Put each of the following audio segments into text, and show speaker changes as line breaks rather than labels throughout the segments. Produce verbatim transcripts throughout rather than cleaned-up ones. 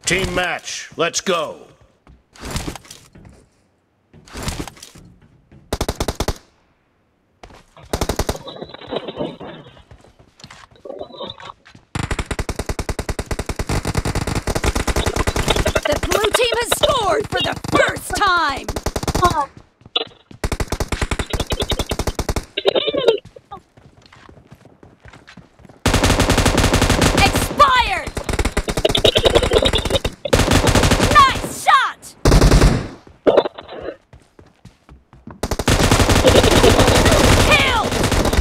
Team match, let's go.
The blue team has scored for the first time! Expired! Nice shot! Killed!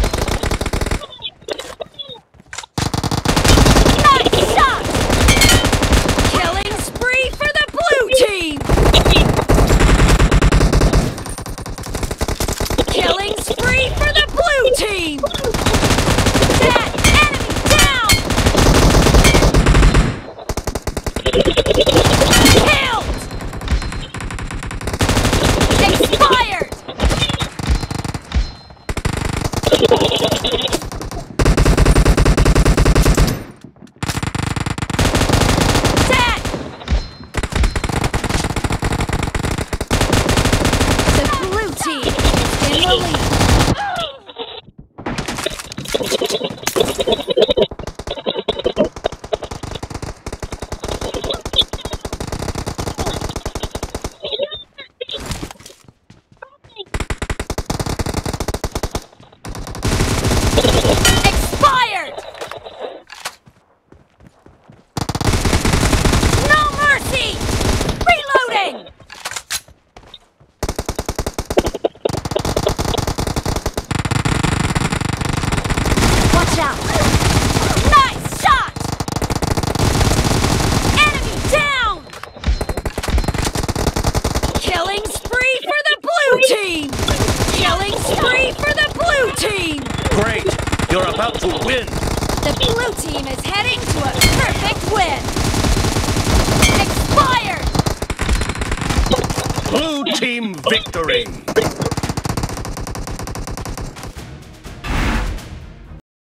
Nice shot! Killing spree for the blue team! Killing spree for the blue team! That enemy down! Killed! Expired! Dead! The blue team is in the lead. Expired! No mercy! Reloading! Watch out! Nice shot! Enemy down! Killing spree for the blue team! Killing spree for the blue team!
Great, you're about to win.
The blue team is heading to a perfect win! Expired!
Blue team victory.